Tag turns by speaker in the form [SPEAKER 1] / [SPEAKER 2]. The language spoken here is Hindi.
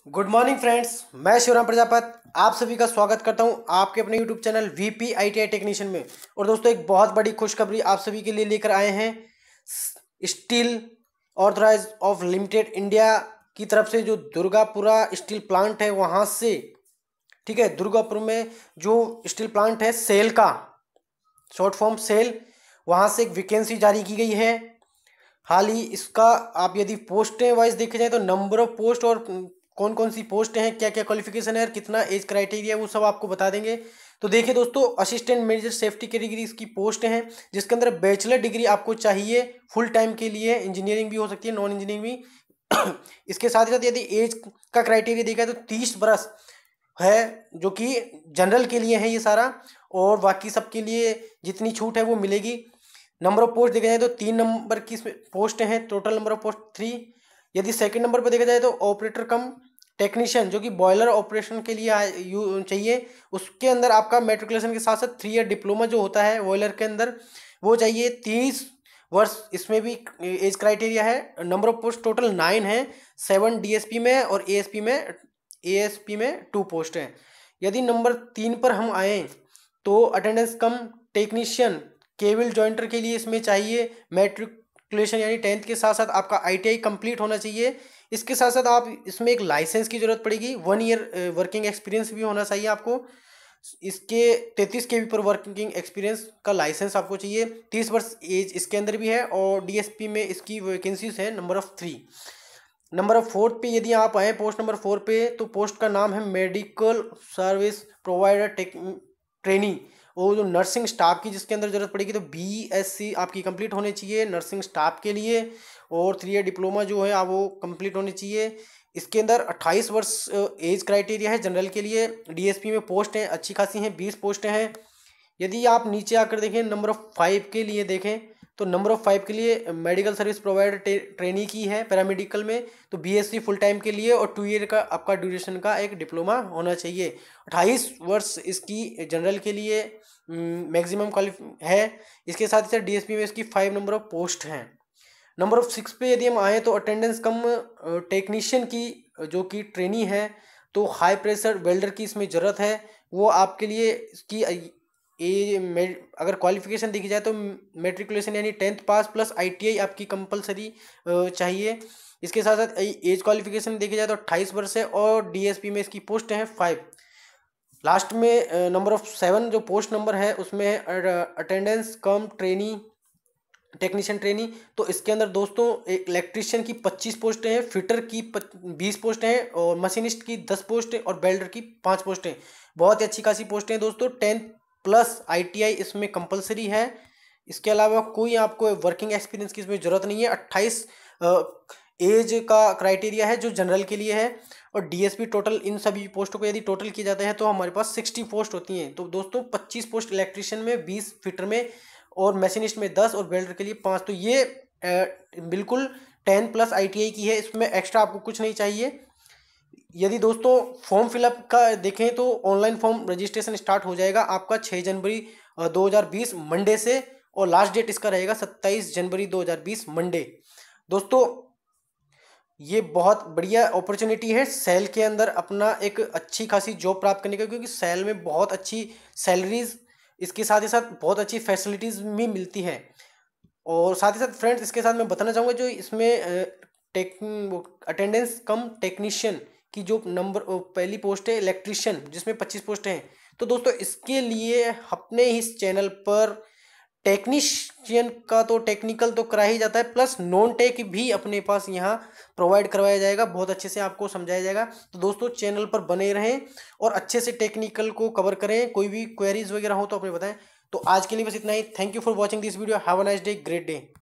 [SPEAKER 1] गुड मॉर्निंग फ्रेंड्स, मैं शिवराम प्रजापत आप सभी का स्वागत करता हूं आपके अपने YouTube channel VP ITI technician में। और दोस्तों, एक बहुत बड़ी खुशखबरी आप सभी के लिए लेकर आए हैं। Steel authorise of limited India की तरफ से जो दुर्गापुरा स्टील प्लांट है वहां से, ठीक है, दुर्गापुर में जो स्टील प्लांट है सेल का शॉर्ट फॉर्म सेल, वहां से एक वैकेंसी जारी की गई है। हाल ही इसका आप यदि पोस्टें वाइज देखे जाए तो नंबर ऑफ पोस्ट और कौन कौन सी पोस्ट हैं, क्या क्या क्वालिफिकेशन है और कितना एज क्राइटेरिया है, वो सब आपको बता देंगे। तो देखिए दोस्तों, असिस्टेंट मैनेजर सेफ्टी कैटेगरी इसकी पोस्ट हैं, जिसके अंदर बैचलर डिग्री आपको चाहिए फुल टाइम के लिए। इंजीनियरिंग भी हो सकती है, नॉन इंजीनियरिंग भी। इसके साथ ही साथ यदि एज का क्राइटेरिया देखा जाए तो 30 बरस है, जो कि जनरल के लिए है ये सारा, और बाकी सबके लिए जितनी छूट है वो मिलेगी। नंबर ऑफ पोस्ट देखा जाए तो 3 नंबर की पोस्ट हैं, टोटल नंबर ऑफ पोस्ट 3। यदि सेकंड नंबर पर देखा जाए तो ऑपरेटर कम टेक्नीशियन, जो कि बॉयलर ऑपरेशन के लिए चाहिए, उसके अंदर आपका मेट्रिकुलेशन के साथ साथ 3 ईयर डिप्लोमा जो होता है बॉयलर के अंदर वो चाहिए। 30 वर्ष इसमें भी एज क्राइटेरिया है। नंबर ऑफ पोस्ट टोटल 9 है, 7 डीएसपी में और एएसपी में 2 पोस्ट हैं। यदि नंबर 3 पर हम आए तो attendant cum technician cable jointer के लिए इसमें चाहिए मैट्रिकुलेशन यानी 10th के साथ साथ आपका आईटीआई कंप्लीट होना चाहिए। इसके साथ साथ आप इसमें एक लाइसेंस की जरूरत पड़ेगी, 1 ईयर वर्किंग एक्सपीरियंस भी होना चाहिए आपको। इसके 33 के पर वर्किंग एक्सपीरियंस का लाइसेंस आपको चाहिए। 30 वर्ष एज इसके अंदर भी है और डीएसपी में इसकी वैकेंसीज है नंबर ऑफ 3। नंबर ऑफ 4 पे यदि आप आए पोस्ट नंबर 4 पे, तो पोस्ट का नाम है मेडिकल सर्विस प्रोवाइडर ट्रेनी, वो जो नर्सिंग स्टाफ की जिसके अंदर जरूरत पड़ेगी। तो बीएससी आपकी कंप्लीट होनी चाहिए नर्सिंग स्टाफ के लिए, और 3 ईयर डिप्लोमा जो है आप वो कंप्लीट होनी चाहिए। इसके अंदर 28 वर्ष एज क्राइटेरिया है जनरल के लिए। डीएसपी में पोस्ट हैं अच्छी खासी हैं, 20 पोस्टें हैं। यदि आप नीचे आकर देखें नंबर ऑफ 5 के लिए देखें तो नंबर ऑफ 5 के लिए मेडिकल सर्विस प्रोवाइडर ट्रेनी की है पैरामेडिकल में, तो बीएससी फुल टाइम के लिए और 2 ईयर का आपका ड्यूरेशन का एक डिप्लोमा होना चाहिए। 28 वर्ष इसकी जनरल के लिए मैक्सिमम है। इसके साथ ही साथ डीएसपी में इसकी 5 नंबर ऑफ पोस्ट हैं। नंबर ऑफ 6 पे यदि हम आए तो अटेंडेंस कम टेक्नीशियन की जो कि ट्रेनी है, तो हाई प्रेशर वेल्डर की इसमें ज़रूरत है। वो आपके लिए इसकी अगर क्वालिफिकेशन देखी जाए तो मेट्रिकुलेशन यानी 10th पास प्लस आईटीआई आपकी कंपलसरी चाहिए। इसके साथ साथ एज क्वालिफिकेशन देखी जाए तो 28 वर्ष है और डीएसपी में इसकी पोस्ट हैं 5। लास्ट में नंबर ऑफ 7 जो पोस्ट नंबर है उसमें attendant cum trainee technician trainee. तो इसके अंदर दोस्तों एक इलेक्ट्रीशियन की 25 पोस्टें हैं, फिटर की 20 पोस्टें हैं और मशीनिस्ट की 10 पोस्टें और बेल्डर की 5 पोस्टें। बहुत ही अच्छी खासी पोस्टें हैं दोस्तों। 10th प्लस आईटीआई इसमें कंपलसरी है। इसके अलावा कोई आपको वर्किंग एक्सपीरियंस की इसमें ज़रूरत नहीं है। 28 एज का क्राइटेरिया है जो जनरल के लिए है, और डीएसपी टोटल इन सभी पोस्टों को यदि टोटल किए जाते हैं तो हमारे पास 60 पोस्ट होती हैं। तो दोस्तों 25 पोस्ट इलेक्ट्रीशियन में, 20 फिटर में और मशीनिस्ट में 10 और वेल्डर के लिए 5। तो ये बिल्कुल 10 प्लस आईटीआई की है, इसमें एक्स्ट्रा आपको कुछ नहीं चाहिए। यदि दोस्तों फॉर्म फिलअप का देखें तो ऑनलाइन फॉर्म रजिस्ट्रेशन स्टार्ट हो जाएगा आपका 6 जनवरी 2020 मंडे से, और लास्ट डेट इसका रहेगा 27 जनवरी 2020 मंडे। दोस्तों ये बहुत बढ़िया अपॉर्चुनिटी है सेल के अंदर अपना एक अच्छी खासी जॉब प्राप्त करने का, क्योंकि सेल में बहुत अच्छी सैलरीज, इसके साथ ही साथ बहुत अच्छी फैसिलिटीज़ भी मिलती है। और साथ ही साथ फ्रेंड्स इसके साथ मैं बताना चाहूँगा जो इसमें अटेंडेंस कम टेक्नीशियन की जो नंबर पहली पोस्ट है इलेक्ट्रीशियन, जिसमें 25 पोस्ट हैं। तो दोस्तों इसके लिए अपने इस चैनल पर टेक्नीशियन का तो टेक्निकल तो करा ही जाता है, प्लस नॉन टेक भी अपने पास यहाँ प्रोवाइड करवाया जाएगा, बहुत अच्छे से आपको समझाया जाएगा। तो दोस्तों चैनल पर बने रहें और अच्छे से टेक्निकल को कवर करें। कोई भी क्वेरीज वगैरह हो तो अपने बताएं। तो आज के लिए बस इतना ही। Thank you for watching this video. Have a nice day, great day.